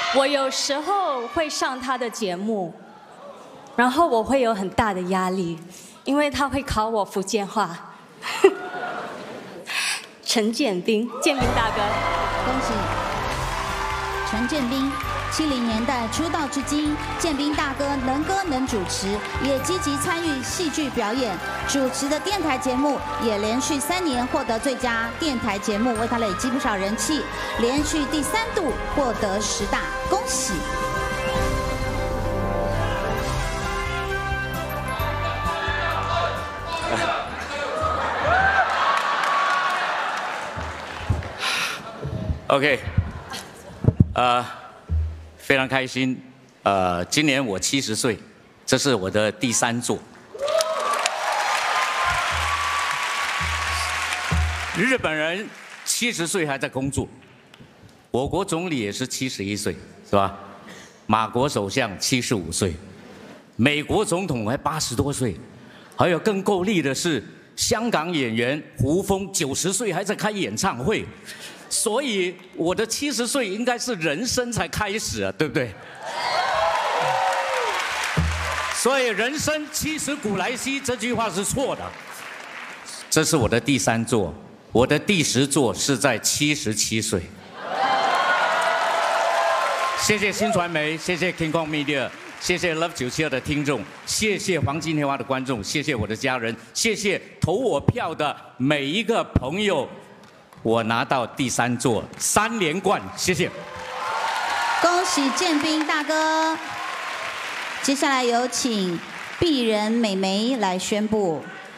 我有时候会上他的节目，然后我会有很大的压力，因为他会考我福建话。陈建斌，建斌大哥， 恭喜陈建斌。70年代出道至今，建斌大哥能歌能主持，也积极参与戏剧表演，主持的电台节目也连续3年获得最佳电台节目，为他累积不少人气，连续第3度获得10大，恭喜！ OK， 非常开心。今年我70岁，这是我的第3座。日本人70岁还在工作，我国总理也是71岁，是吧？马国首相75岁，美国总统还80多岁，还有更够力的是，香港演员胡枫90岁还在开演唱会。所以我的70岁应该是人生才开始啊，对不对？所以人生70古来稀这句话是错的。这是我的第3座，我的第10座是在77岁。谢谢新传媒，谢谢 King Kong Media， 谢谢 Love 972的听众，谢谢黄金年华的观众，谢谢我的家人，谢谢投我票的每一个朋友。我拿到第3座，3连冠，谢谢。 恭喜建斌大哥。接下来有请鄙人美眉来宣布。